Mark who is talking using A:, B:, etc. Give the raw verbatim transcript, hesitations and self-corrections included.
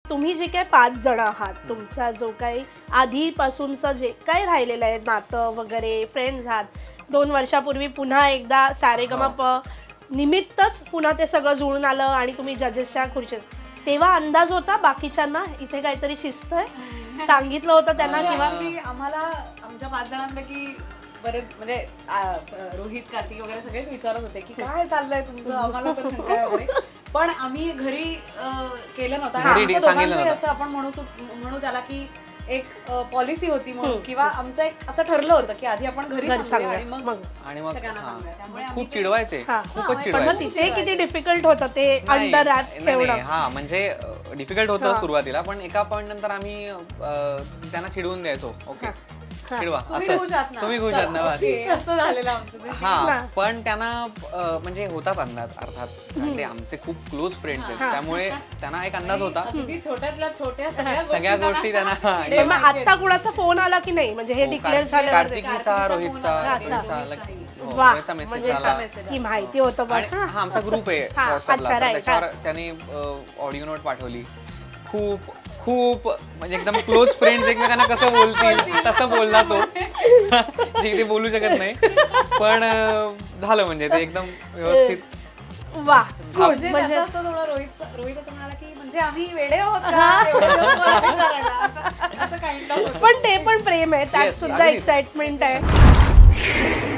A: तुम्ही जे काही पाच जण आहात, तुमचा जो काही आधीपासूनचं जे काही राहिलेलं आहे नातं वगैरे, फ्रेंड्स आहात, दोन वर्षापूर्वी पुन्हा एकदा सारेगमप निमित्तच पुन्हा ते सगळं जुळून आलं आणि तुम्ही जजेसच्या खुर्चीत, तेव्हा अंदाज होता बाकीच्यांना इथे काहीतरी शिस्त आहे, सांगितलं होतं त्यांना? किंवा
B: आम्हाला आमच्या पाच जणांपैकी बरेच म्हणजे रोहित, कार्तिक वगैरे सगळेच विचारत होते की काय चाललंय तुमचं, आम्हाला तर शंका आहे वगैरे, पण आम्ही घरी केलं नव्हतं. असं आपण म्हणू म्हणू त्याला की एक पॉलिसी होती म्हणून, किंवा आमचं एक असं ठरलं होतं की आधी आपण घरी सांगूया आणि मग आणि मग त्यामुळे
C: खूप चिडवायचे, खूपच चिडवायचे.
A: तिथे किती डिफिकल्ट होतं ते अंडर रॅप्स ठेवणं.
C: हा म्हणजे डिफिकल्ट होतं सुरुवातीला, पण एका पॉइंट नंतर आम्ही त्यांना चिडवून द्यायचो. ओके चिडवा, तुम्ही खुश आहात ना. हा पण त्यांना म्हणजे होताच अंदाज, अर्थात ते आमचे खूप क्लोज फ्रेंड्स आहेत त्यामुळे त्यांना एक अंदाज होता
B: छोट्यातल्या छोट्या
C: सगळ्या गोष्टी त्यांना.
A: आता कुणाचा फोन आला की नाही म्हणजे हे डिक्लेअर झालं?
C: कार्तिकीचा, रोहितचा मेसेज आला
A: ही माहिती होतं.
C: हा आमचा ग्रुप आहे व्हॉट्सअपला, त्याच्यावर त्यांनी ऑडिओ नोट पाठवली. खूप खूप म्हणजे एकदम क्लोज फ्रेंड्स एकमेकांना कसं बोलतील तसं बोलला तो, जे ते बोलू शकत नाही, पण झालं म्हणजे ते एकदम व्यवस्थित.
A: वा,
B: म्हणजे रोहित रोहित असं म्हणाला की म्हणजे आम्ही वेडे आहोत,
A: पण ते पण प्रेम आहे, त्यात सुद्धा एक्साइटमेंट आहे.